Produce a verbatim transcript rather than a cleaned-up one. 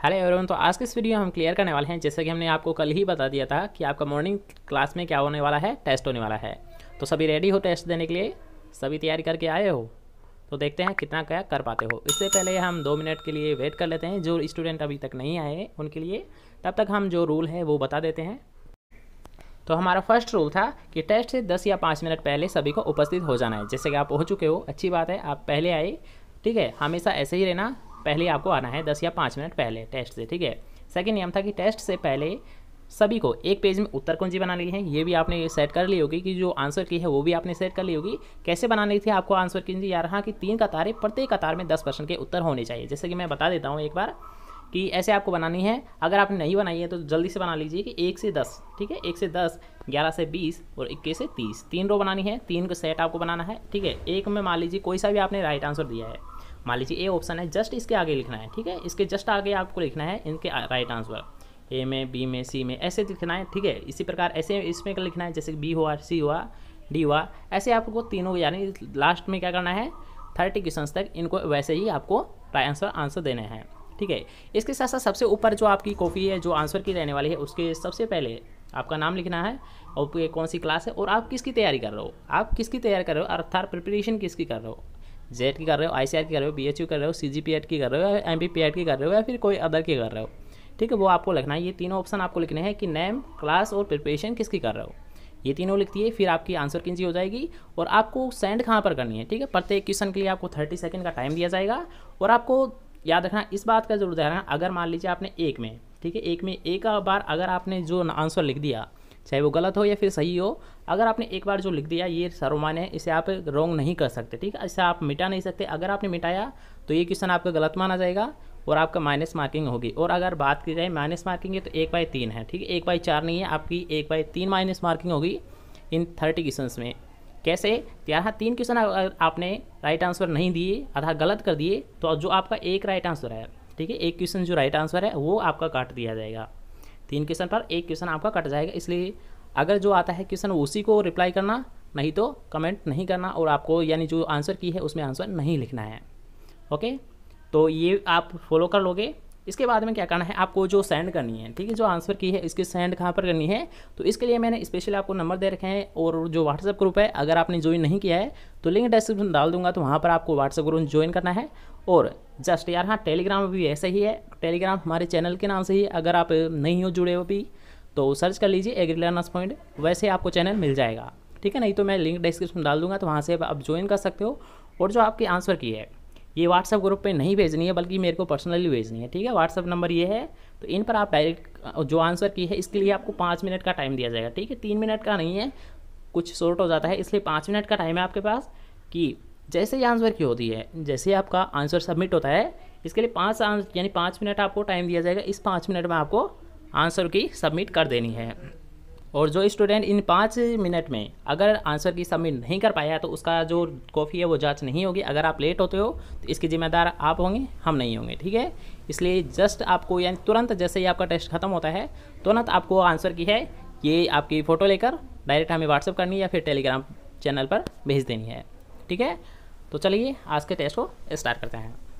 Hello everyone. तो आज के इस वीडियो में हम क्लियर करने वाले हैं, जैसे कि हमने आपको कल ही बता दिया था कि आपका मॉर्निंग क्लास में क्या होने वाला है, टेस्ट होने वाला है। तो सभी रेडी हो टेस्ट देने के लिए? सभी तैयारी करके आए हो? तो देखते हैं कितना क्या कर पाते हो। इससे पहले हम दो मिनट के लिए वेट कर लेते हैं, जो स्टूडेंट अभी तक नहीं आए उनके लिए। तब तक हम जो रूल है वो बता देते हैं। तो हमारा फर्स्ट रूल था कि टेस्ट से दस या पाँच मिनट पहले सभी को उपस्थित हो जाना है। जैसे कि आप हो चुके हो, अच्छी बात है, आप पहले आए, ठीक है। हमेशा ऐसे ही रहना, पहले आपको आना है दस या पाँच मिनट पहले टेस्ट से, ठीक है। सेकंड नियम था कि टेस्ट से पहले सभी को एक पेज में उत्तर कुंजी बनानी है। ये भी आपने सेट कर ली होगी कि जो आंसर की है वो भी आपने सेट कर ली होगी। कैसे बनानी थी आपको आंसर कुंजी? यार हाँ, कि तीन कतारें, प्रत्येक कतार में दस परसेंट के उत्तर होने चाहिए। जैसे कि मैं बता देता हूँ एक बार कि ऐसे आपको बनानी है। अगर आपने नहीं बनाई है तो जल्दी से बना लीजिए कि एक से दस, ठीक है, एक से दस, ग्यारह से बीस और इक्कीस से तीस, तीन रो बनानी है, तीन का सेट आपको बनाना है, ठीक है। एक में मान लीजिए कोई सा भी आपने राइट आंसर दिया है, मान लीजिए ए ऑप्शन है, जस्ट इसके आगे लिखना है, ठीक है। इसके जस्ट आगे आपको लिखना है इनके राइट आंसर, ए में, बी में, सी में, ऐसे लिखना है, ठीक है। इसी प्रकार ऐसे इसमें लिखना है, जैसे बी हुआ, सी हुआ, डी हुआ, ऐसे आपको तीनों, यानी लास्ट में क्या करना है, थर्टी क्वेश्चन तक इनको वैसे ही आपको राइट आंसर आंसर देने हैं, ठीक है। इसके साथ साथ सबसे ऊपर जो आपकी कॉपी है, जो आंसर की रहने वाली है, उसके सबसे पहले आपका नाम लिखना है और कौन सी क्लास है और आप किसकी तैयारी कर रहे हो, आप किसकी तैयारी कर रहे हो, अर्थात प्रिपरेशन किसकी कर रहे हो, जेड की कर रहे हो, आईसीआर की कर रहे हो, बीएचयू कर रहे हो, सीजीपीएट की कर रहे हो, एमपीपीएट की कर रहे हो, या फिर कोई अदर की कर रहे हो, ठीक है। वो आपको लिखना है। ये तीनों ऑप्शन आपको लिखने हैं कि नेम, क्लास और प्रिपरेशन किसकी कर रहे हो, ये तीनों लिख दिए। फिर आपकी आंसर किंजी हो जाएगी और आपको सेंड कहाँ पर करनी है, ठीक है। प्रत्येक क्वेश्चन के लिए आपको थर्टी सेकेंड का टाइम दिया जाएगा। और आपको याद रखना इस बात का जरूर ध्यान रखना, अगर मान लीजिए आपने एक में, ठीक है, एक में एक बार अगर आपने जो आंसर लिख दिया, चाहे वो गलत हो या फिर सही हो, अगर आपने एक बार जो लिख दिया ये सर्वमान्य है, इसे आप रॉन्ग नहीं कर सकते, ठीक है। इसे आप मिटा नहीं सकते। अगर आपने मिटाया तो ये क्वेश्चन आपका गलत माना जाएगा और आपका माइनस मार्किंग होगी। और अगर बात की जाए माइनस मार्किंग है तो एक बाई तीन है, ठीक है, एक बाई चार नहीं है, आपकी एक बाई तीन माइनस मार्किंग होगी इन थर्टी क्वेश्चन में। कैसे? यहाँ तीन क्वेश्चन अगर आपने राइट आंसर नहीं दिए, अर्थात गलत कर दिए, तो जो आपका एक राइट आंसर है, ठीक है, एक क्वेश्चन जो राइट आंसर है वो आपका काट दिया जाएगा। तीन क्वेश्चन पर एक क्वेश्चन आपका कट जाएगा। इसलिए अगर जो आता है क्वेश्चन उसी को रिप्लाई करना, नहीं तो कमेंट नहीं करना, और आपको यानी जो आंसर की है उसमें आंसर नहीं लिखना है। ओके, तो ये आप फॉलो कर लोगे। इसके बाद में क्या करना है, आपको जो सेंड करनी है, ठीक है, जो आंसर की है इसकी सेंड कहाँ पर करनी है, तो इसके लिए मैंने स्पेशली आपको नंबर दे रखे हैं। और जो व्हाट्सएप ग्रुप है, अगर आपने ज्वाइन नहीं किया है तो लिंक डिस्क्रिप्शन डाल दूंगा, तो वहाँ पर आपको व्हाट्सएप ग्रुप ज्वाइन करना है। और जस्ट यार हाँ, टेलीग्राम भी ऐसा ही है, टेलीग्राम हमारे चैनल के नाम से ही, अगर आप नहीं हो जुड़े हो भी तो सर्च कर लीजिए एग्री लर्नर्स पॉइंट, वैसे आपको चैनल मिल जाएगा, ठीक है। नहीं तो मैं लिंक डिस्क्रिप्शन डाल दूंगा, तो वहाँ से आप ज्वाइन कर सकते हो। और जो आपकी आंसर की है ये व्हाट्सएप ग्रुप पे नहीं भेजनी है, बल्कि मेरे को पर्सनली भेजनी है, ठीक है। व्हाट्सएप नंबर ये है, तो इन पर आप डायरेक्ट जो आंसर की है इसके लिए आपको पाँच मिनट का टाइम दिया जाएगा, ठीक है। तीन मिनट का नहीं है, कुछ शॉर्ट हो जाता है, इसलिए पाँच मिनट का टाइम है आपके पास। कि जैसे ही आंसर की होती है, जैसे ही आपका आंसर सबमिट होता है, इसके लिए पाँच यानी पाँच मिनट आपको टाइम दिया जाएगा। इस पाँच मिनट में आपको आंसर की सबमिट कर देनी है। और जो स्टूडेंट इन पाँच मिनट में अगर आंसर की सबमिट नहीं कर पाया तो उसका जो कॉपी है वो जांच नहीं होगी। अगर आप लेट होते हो तो इसके जिम्मेदार आप होंगे, हम नहीं होंगे, ठीक है। इसलिए जस्ट आपको यानी तुरंत जैसे ही आपका टेस्ट खत्म होता है, तुरंत आपको आंसर की है ये आपकी फ़ोटो लेकर डायरेक्ट हमें व्हाट्सअप करनी है या फिर टेलीग्राम चैनल पर भेज देनी है, ठीक है। तो चलिए आज के टेस्ट को स्टार्ट करते हैं।